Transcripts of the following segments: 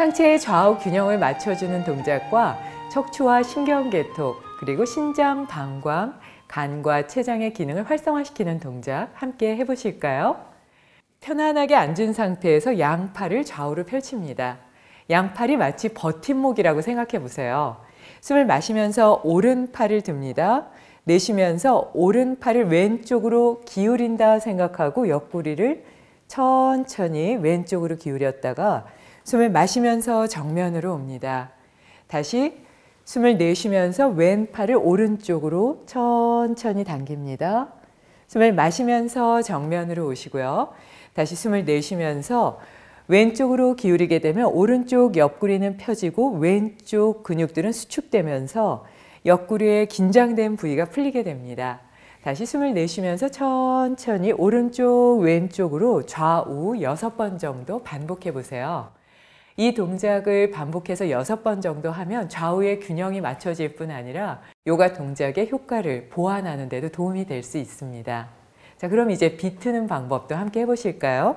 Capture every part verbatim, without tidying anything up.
상체의 좌우 균형을 맞춰주는 동작과 척추와 신경계통, 그리고 신장, 방광, 간과 췌장의 기능을 활성화시키는 동작 함께 해보실까요? 편안하게 앉은 상태에서 양팔을 좌우로 펼칩니다. 양팔이 마치 버팀목이라고 생각해 보세요. 숨을 마시면서 오른팔을 듭니다. 내쉬면서 오른팔을 왼쪽으로 기울인다 생각하고 옆구리를 천천히 왼쪽으로 기울였다가 숨을 마시면서 정면으로 옵니다. 다시 숨을 내쉬면서 왼팔을 오른쪽으로 천천히 당깁니다. 숨을 마시면서 정면으로 오시고요. 다시 숨을 내쉬면서 왼쪽으로 기울이게 되면 오른쪽 옆구리는 펴지고 왼쪽 근육들은 수축되면서 옆구리의 긴장된 부위가 풀리게 됩니다. 다시 숨을 내쉬면서 천천히 오른쪽 왼쪽으로 좌우 여섯 번 정도 반복해 보세요. 이 동작을 반복해서 여섯 번 정도 하면 좌우의 균형이 맞춰질 뿐 아니라 요가 동작의 효과를 보완하는 데도 도움이 될 수 있습니다. 자, 그럼 이제 비트는 방법도 함께 해보실까요?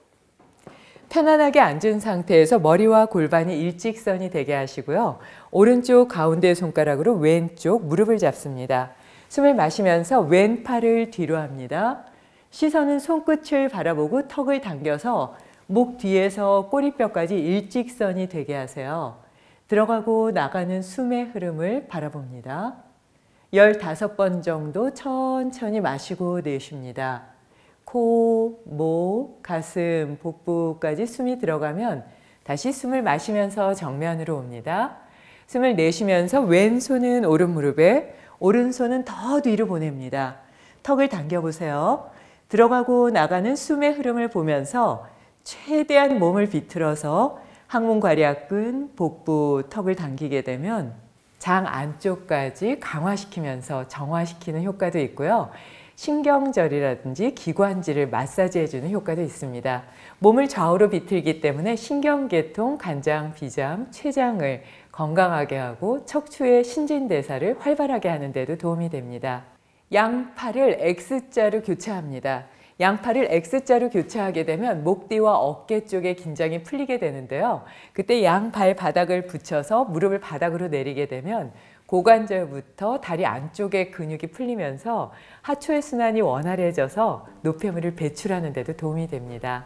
편안하게 앉은 상태에서 머리와 골반이 일직선이 되게 하시고요. 오른쪽 가운데 손가락으로 왼쪽 무릎을 잡습니다. 숨을 마시면서 왼팔을 뒤로 합니다. 시선은 손끝을 바라보고 턱을 당겨서 목 뒤에서 꼬리뼈까지 일직선이 되게 하세요. 들어가고 나가는 숨의 흐름을 바라봅니다. 열다섯 번 정도 천천히 마시고 내쉽니다. 코, 목, 가슴, 복부까지 숨이 들어가면 다시 숨을 마시면서 정면으로 옵니다. 숨을 내쉬면서 왼손은 오른 무릎에, 오른손은 더 뒤로 보냅니다. 턱을 당겨보세요. 들어가고 나가는 숨의 흐름을 보면서 최대한 몸을 비틀어서 항문괄약근, 복부, 턱을 당기게 되면 장 안쪽까지 강화시키면서 정화시키는 효과도 있고요. 신경절이라든지 기관지를 마사지해주는 효과도 있습니다. 몸을 좌우로 비틀기 때문에 신경계통, 간장, 비장, 췌장을 건강하게 하고 척추의 신진대사를 활발하게 하는 데도 도움이 됩니다. 양팔을 X자로 교차합니다. 양팔을 X자로 교차하게 되면 목 뒤와 어깨 쪽의 긴장이 풀리게 되는데요. 그때 양발 바닥을 붙여서 무릎을 바닥으로 내리게 되면 고관절부터 다리 안쪽의 근육이 풀리면서 하초의 순환이 원활해져서 노폐물을 배출하는 데도 도움이 됩니다.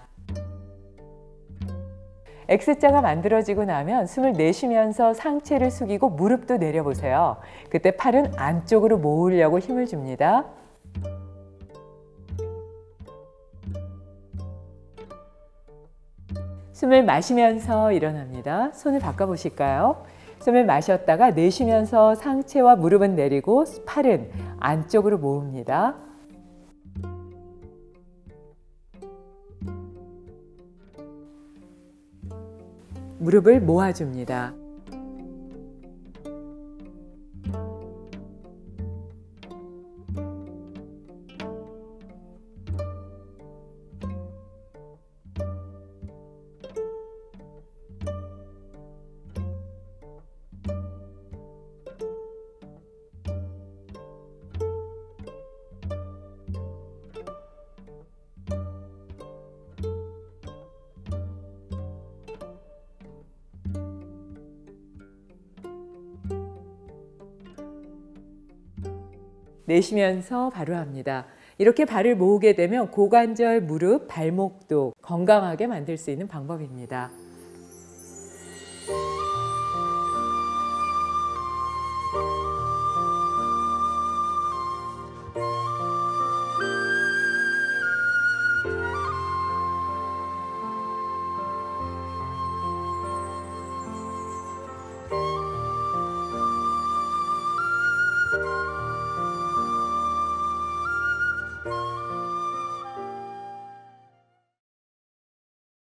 X자가 만들어지고 나면 숨을 내쉬면서 상체를 숙이고 무릎도 내려보세요. 그때 팔은 안쪽으로 모으려고 힘을 줍니다. 숨을 마시면서 일어납니다. 손을 바꿔보실까요? 숨을 마셨다가 내쉬면서 상체와 무릎은 내리고 팔은 안쪽으로 모읍니다. 무릎을 모아줍니다. 내쉬면서 바로 합니다. 이렇게 발을 모으게 되면 고관절, 무릎, 발목도 건강하게 만들 수 있는 방법입니다.